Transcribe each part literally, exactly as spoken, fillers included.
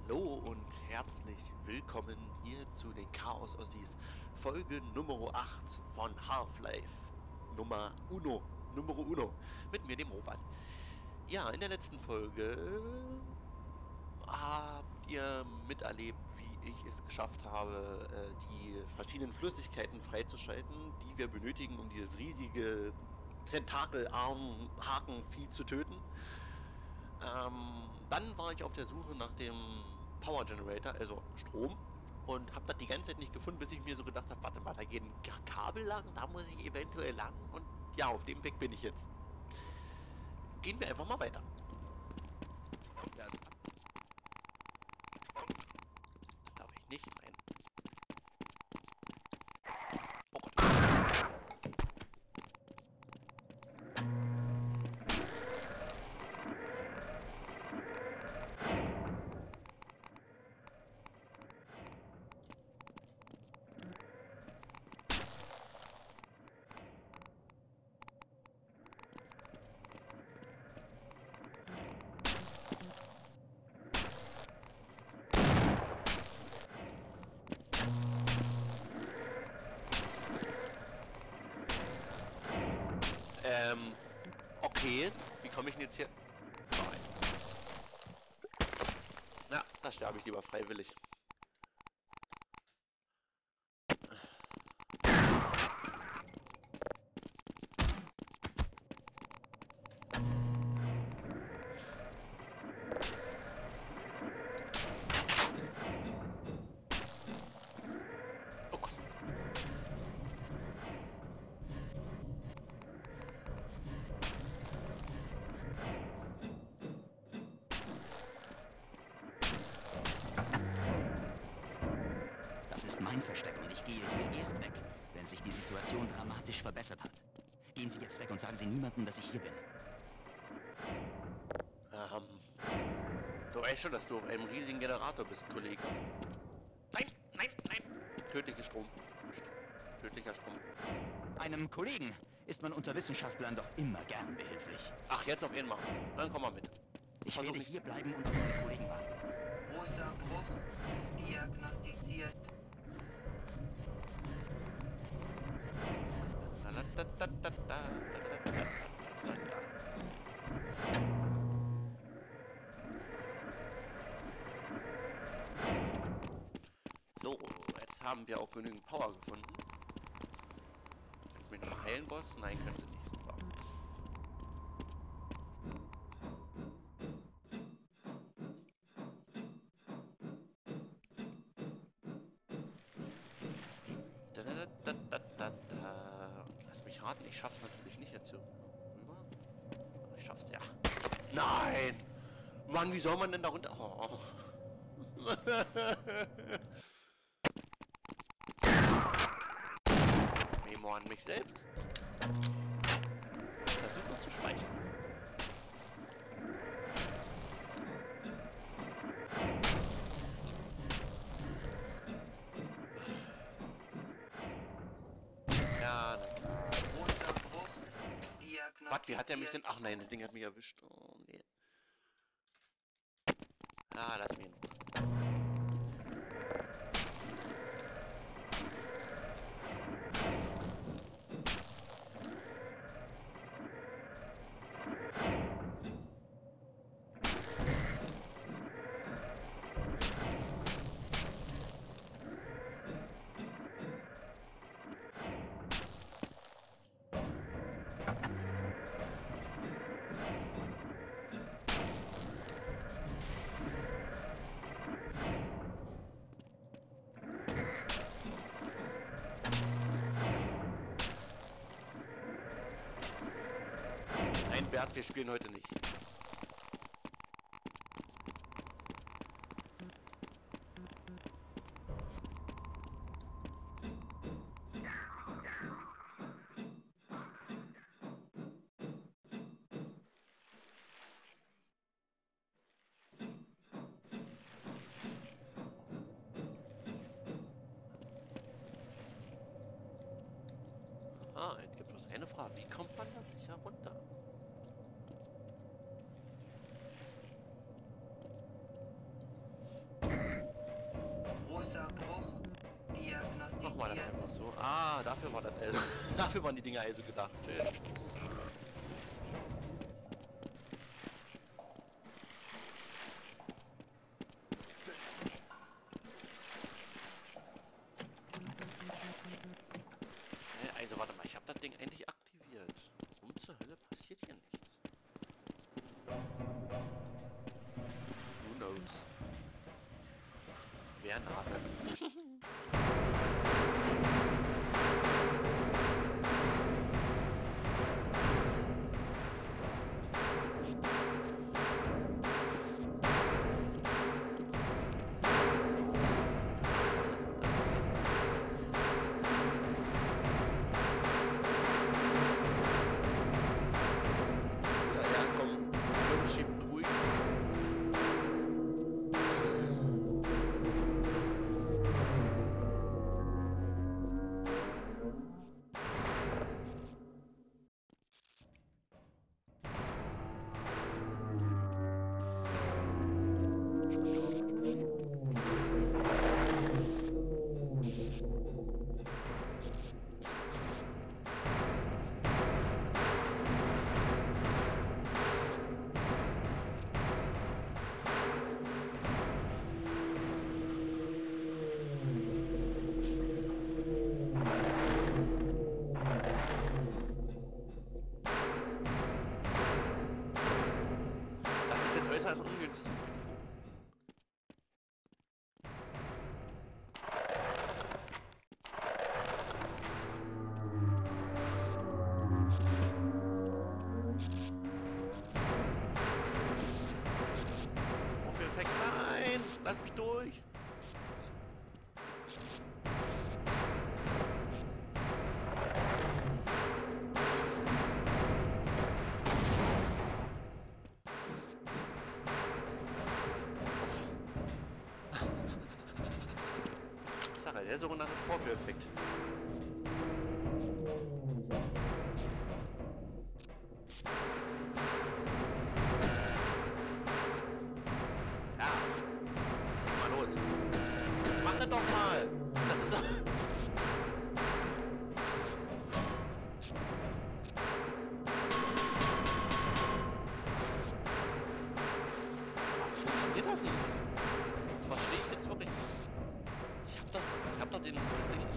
Hallo und herzlich willkommen hier zu den Chaos Ossis, Folge Nummer acht von Half-Life Nummer Uno, Numero Uno, mit mir, dem Robert. Ja, in der letzten Folge habt ihr miterlebt, wie ich es geschafft habe, äh, die verschiedenen Flüssigkeiten freizuschalten, die wir benötigen, um dieses riesige Tentakelarm-Hakenvieh zu töten. Ähm, dann war ich auf der Suche nach dem Power Generator, also Strom, und habe das die ganze Zeit nicht gefunden, bis ich mir so gedacht habe, warte mal, da gehen K- Kabel lang, da muss ich eventuell lang, und ja, auf dem Weg bin ich jetzt. Gehen wir einfach mal weiter. Das Da darf ich nicht rein. Oh Gott. Ähm, okay. Wie komme ich denn jetzt hier? Nein. Na, da sterbe ich lieber freiwillig. Oh Gott. Das ist mein Versteck und ich gehe hier erst weg, wenn sich die Situation dramatisch verbessert hat. Gehen Sie jetzt weg und sagen Sie niemandem, dass ich hier bin. Ähm, du weißt schon, dass du auf einem riesigen Generator bist, Kollege. Nein, nein, nein. Tödlicher Strom. St Tödlicher Strom. Einem Kollegen ist man unter Wissenschaftlern doch immer gern behilflich. Ach, jetzt auf einmal. Dann komm mal mit. Ich Versuch werde nicht. hier bleiben und auf meine Kollegen warten. Großer Bruch diagnostiziert. So, jetzt haben wir auch genügend Power gefunden. Kannst du mich nochmal heilen, Boss? Nein, können sie nicht. Super. Da, da, da, da, da, da. Und lass mich raten, ich schaff's natürlich nicht jetzt hier rüber. Aber ich schaff's ja. Nein! Mann, wie soll man denn da runter? Oh. Memo an mich selbst. Versuche zu speichern. Ja, na klar. Großer Bruch diagnostiziert. Was, wie hat der mich denn? Ach nein, das Ding hat mich erwischt. Oh nee. Ah, lass mich in Ruhe. Nein, Bert, wir spielen heute nicht. Aha, jetzt gibt es eine Frage. Wie kommt man da sicher runter? Ah, dafür war das also. Dafür waren die Dinger also gedacht. Schön. Also warte mal, ich habe das Ding endlich aktiviert. Warum zur Hölle passiert hier nichts? Who knows? Wer Nase? Das ist ungünstig. Vorführeffekt, nein! Lass mich durch! Der sogenannte Vorführeffekt. Ja. Leg mal los. Mach das doch mal. Das ist doch... Warum funktioniert das nicht? Das verstehe ich jetzt wirklich nicht. Ich hab das, ich hab doch den gesehen.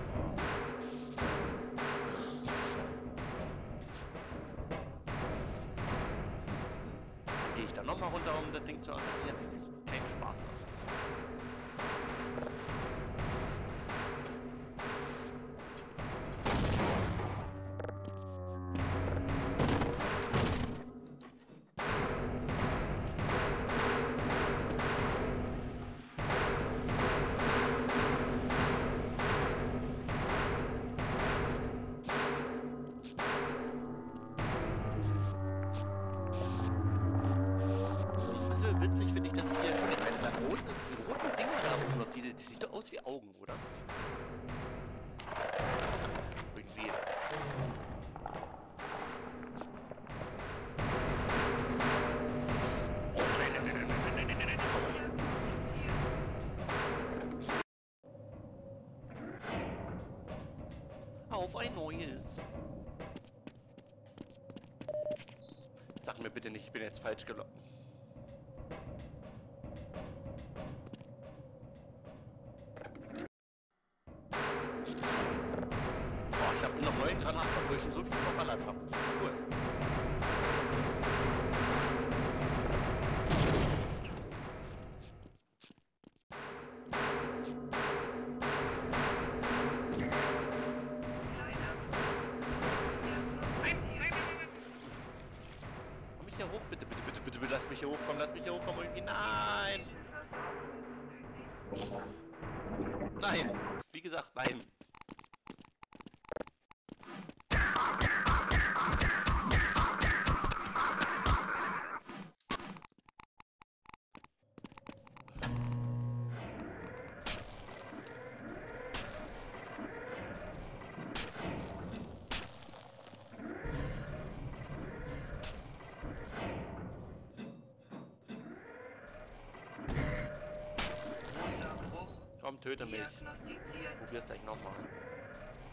Dann gehe ich da nochmal runter, um das Ding zu aktivieren. Das ist kein Spaß. Witzig finde ich, dass wir schon in einer roten, die roten Dinger da oben noch, die, die sieht doch aus wie Augen, oder? Irgendwie. Oh nein, nein, nein, nein, nein, nein, nein, nein. Auf ein neues. Sag mir bitte nicht, ich bin jetzt falsch gelockt. Ich habe noch neun Granaten, obwohl ich schon so viel verballert habe. Cool. Komm mich hier hoch, bitte, bitte, bitte, bitte, bitte, lass mich hier hochkommen, lass mich hier hochkommen irgendwie. Nein! Nein! Wie gesagt, nein! Komm, töte mich. Probier's gleich nochmal.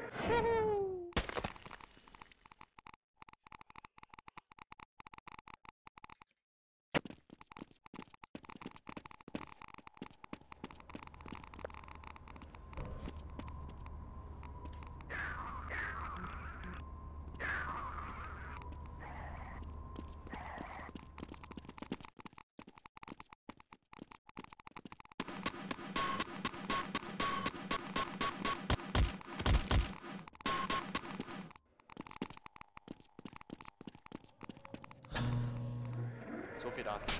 So viel dazu.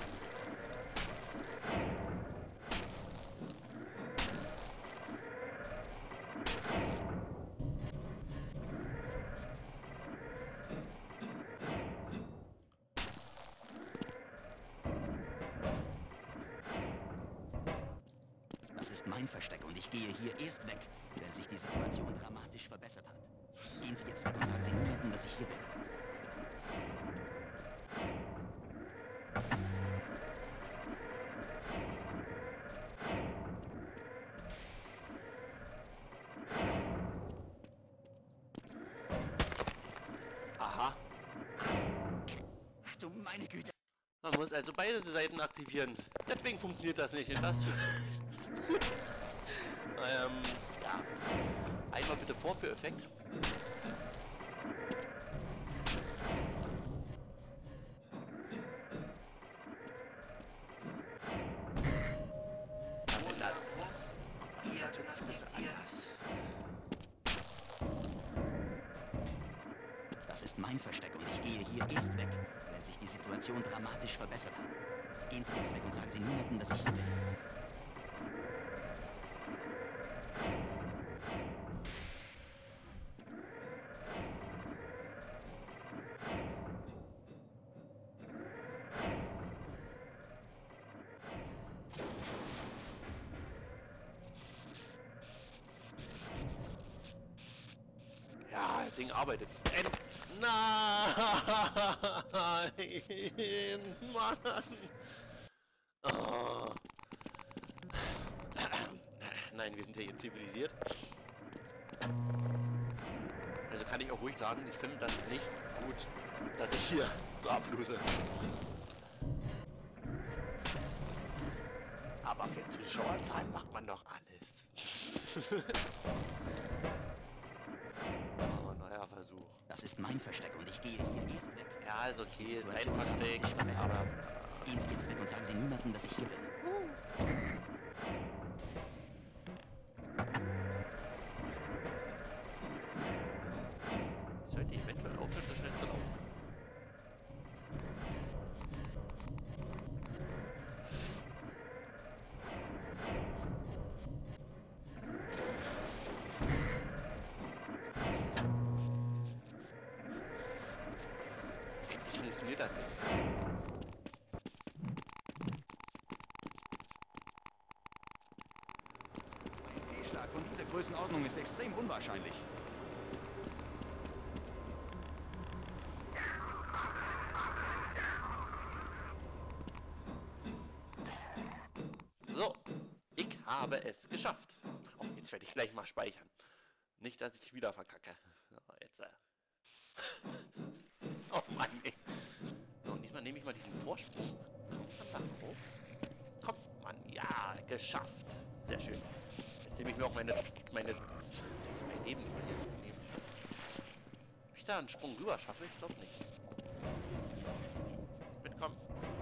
Das ist mein Versteck und ich gehe hier erst weg, wenn sich die Situation dramatisch verbessert hat. Gehen Sie jetzt weg und sagen Sie niemandem, dass ich hier bin. Aha. Ach du meine Güte. Man muss also beide Seiten aktivieren. Deswegen funktioniert das nicht. Und das ähm, ja. Einmal bitte Vorführeffekt. Großer Bruch diagnostiziert. Das ist mein Versteck und ich gehe hier erst weg, wenn sich die Situation dramatisch verbessert hat. Gehen Sie jetzt weg und sagen Sie niemandem, dass ich hier bin. Ja, das Ding arbeitet. Äh, nein! Mann! Oh. Nein, wir sind ja hier zivilisiert. Also kann ich auch ruhig sagen, ich finde das nicht gut, dass ich hier so ablose. Aber für Zuschauerzahlen macht man doch alles. Oh, neuer Versuch. Das ist mein Versteck und ich gehe hier erst weg. Ja, ist okay, Die dein Situation Versteck, dramatisch verbessert aber... hat. Gehen Sie jetzt weg und sagen Sie niemandem, dass ich hier bin. Sollte eventuell aufhören, so schnell zu laufen. Endlich funktioniert das nicht. Ein Fehlschlag von dieser Größenordnung ist extrem unwahrscheinlich. So, ich habe es geschafft. Oh, jetzt werde ich gleich mal speichern. Nicht, dass ich wieder verkacke. So, jetzt. Äh. Oh Mann, ey. So, und diesmal nehme ich mal diesen Vorsprung. Kommt man da hoch? Kommt man. Ja, geschafft. Sehr schön. Jetzt nehme ich mir auch meine, meine zwei Leben über hier nehmen. Ob ich da einen Sprung rüber schaffe? Ich glaube nicht. Mitkommen.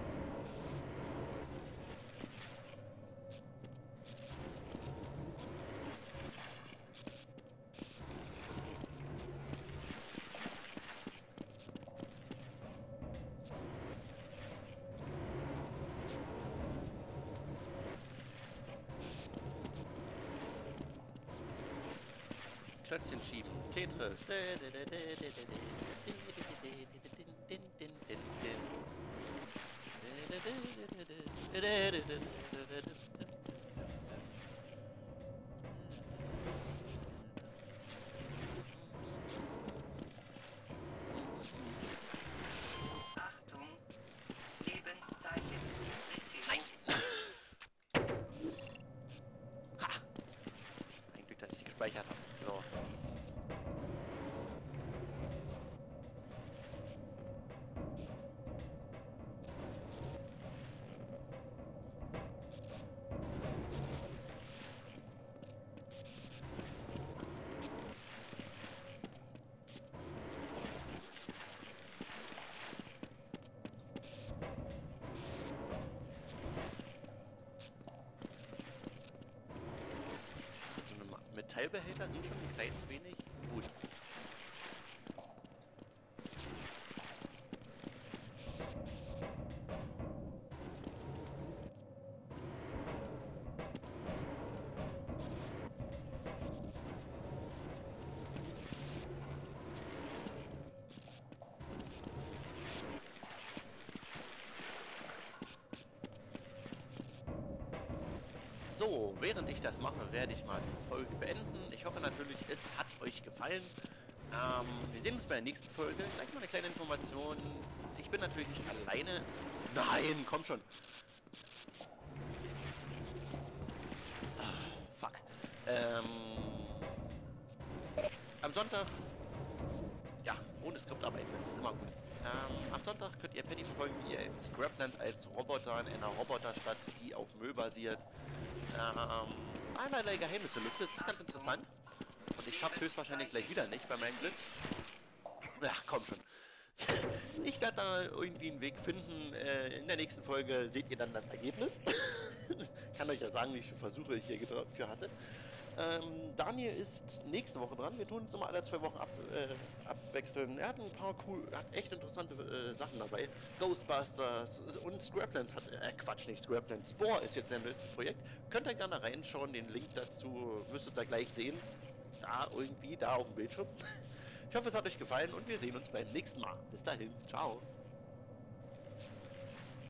Klötzchen schieben. Tetris. Achtung, Lebenszeichen kritisch. Nein. Ha. Ein Glück, dass ich sie gespeichert habe. So. Metallbehälter sind schon ein klein wenig gut. So, während ich das mache, werde ich mal die Folge beenden. Ich hoffe natürlich, es hat euch gefallen. Ähm, wir sehen uns bei der nächsten Folge. Gleich mal eine kleine Information. Ich bin natürlich nicht alleine. Nein, komm schon. Ah, fuck. Ähm, am Sonntag... Ja, ohne Skript arbeiten, das ist immer gut. Ähm, am Sonntag könnt ihr Penny verfolgen, wie ihr in Scrapland als Roboter in einer Roboterstadt, die auf Müll basiert, ähm, einerlei Geheimnisse lüftet. Das ist ganz interessant. Und ich schaffe höchstwahrscheinlich gleich wieder nicht bei meinem Glück. Ach, komm schon. Ich werde da irgendwie einen Weg finden. Äh, in der nächsten Folge seht ihr dann das Ergebnis. Kann euch ja sagen, wie viele Versuche ich hier dafür hatte. Ähm, Daniel ist nächste Woche dran. Wir tun uns immer alle zwei Wochen ab, äh, abwechseln. Er hat ein paar cool, hat echt interessante äh, Sachen dabei. Ghostbusters und Scrapland hat, äh, Quatsch, nicht Scrapland. Spore ist jetzt sein neuestes Projekt. Könnt ihr gerne reinschauen. Den Link dazu müsstet ihr gleich sehen. Da irgendwie, da auf dem Bildschirm. Ich hoffe, es hat euch gefallen und wir sehen uns beim nächsten Mal. Bis dahin. Ciao.